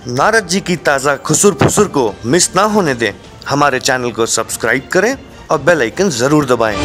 नारद जी की ताज़ा खुसुर फुसुर को मिस ना होने दें। हमारे चैनल को सब्सक्राइब करें और बेल आइकन जरूर दबाएं।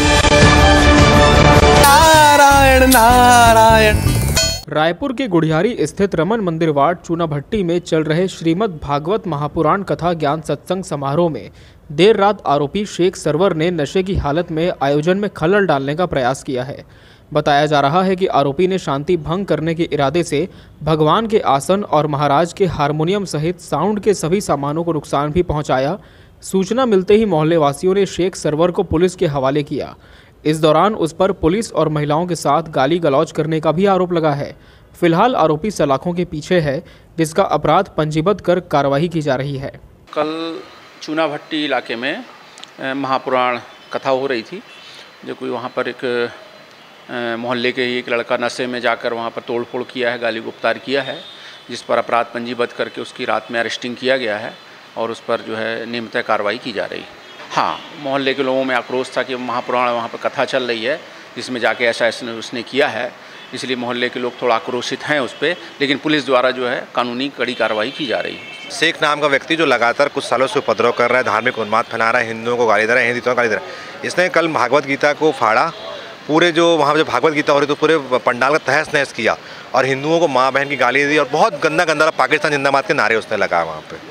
नारायण नारायण। रायपुर के गुढ़ियारी स्थित रमन मंदिर वार्ड चूनाभट्टी में चल रहे श्रीमद् भागवत महापुराण कथा ज्ञान सत्संग समारोह में देर रात आरोपी शेख सरवर ने नशे की हालत में आयोजन में खलल डालने का प्रयास किया है। बताया जा रहा है कि आरोपी ने शांति भंग करने के इरादे से भगवान के आसन और महाराज के हारमोनियम सहित साउंड के सभी सामानों को नुकसान भी पहुंचाया। सूचना मिलते ही मोहल्ले वासियों ने शेख सरवर को पुलिस के हवाले किया। इस दौरान उस पर पुलिस और महिलाओं के साथ गाली गलौज करने का भी आरोप लगा है। फिलहाल आरोपी सलाखों के पीछे है, जिसका अपराध पंजीबद्ध कर कार्रवाई की जा रही है। कल चूनाभट्टी इलाके में महापुराण कथा हो रही थी, जो कोई वहाँ पर एक मोहल्ले के ही एक लड़का नशे में जाकर वहाँ पर तोड़फोड़ किया है, गाली गुप्तार किया है, जिस पर अपराध पंजीबद्ध करके उसकी रात में अरेस्टिंग किया गया है और उस पर जो है नियमित कार्रवाई की जा रही है। हाँ, मोहल्ले के लोगों में आक्रोश था कि महापुराण वहाँ पर कथा चल रही है, जिसमें जाके ऐसा उसने किया है, इसलिए मोहल्ले के लोग थोड़ा आक्रोशित हैं उस पर, लेकिन पुलिस द्वारा जो है कानूनी कड़ी कार्रवाई की जा रही है। शेख नाम का व्यक्ति जो लगातार कुछ सालों से उपद्रव कर रहा है, धार्मिक उन्माद फैला रहा है, हिंदुओं को गाली दे रहा है, हिंदुओं को गाली दे रहा है, इसने कल भागवत गीता को फाड़ा। पूरे जो वहाँ जब भागवत गीता हो रही तो पूरे पंडाल का तहस नहस किया और हिंदुओं को माँ बहन की गाली दी और बहुत गंदा गंदा पाकिस्तान जिंदाबाद के नारे उसने लगाया वहाँ पे।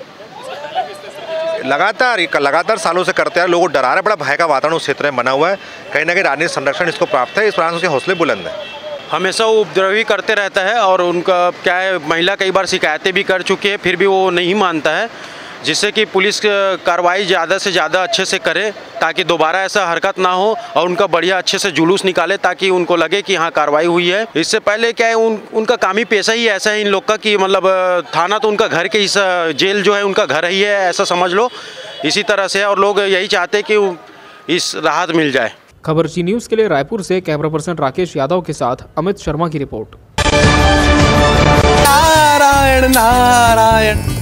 लगातार सालों से करते हैं, लोगों को डरा रहे, बड़ा भय का वातावरण उस क्षेत्र में बना हुआ है। कहीं ना कहीं राजनीतिक संरक्षण इसको प्राप्त है, इस कारण उसके हौसले बुलंद है। हमेशा वो उपद्रवी करते रहता है और उनका क्या है, महिला कई बार शिकायतें भी कर चुकी है, फिर भी वो नहीं मानता है, जिससे कि पुलिस कार्रवाई ज़्यादा से ज़्यादा अच्छे से करे ताकि दोबारा ऐसा हरकत ना हो और उनका बढ़िया अच्छे से जुलूस निकाले ताकि उनको लगे कि हाँ कार्रवाई हुई है। इससे पहले क्या है, उनका काम ही पेशा ही ऐसा है इन लोग का कि मतलब थाना तो उनका घर के, इस जेल जो है उनका घर ही है, ऐसा समझ लो। इसी तरह से और लोग यही चाहते कि इस राहत मिल जाए। खबरची न्यूज़ के लिए रायपुर से कैमरा पर्सन राकेश यादव के साथ अमित शर्मा की रिपोर्ट। नारायण नारायण।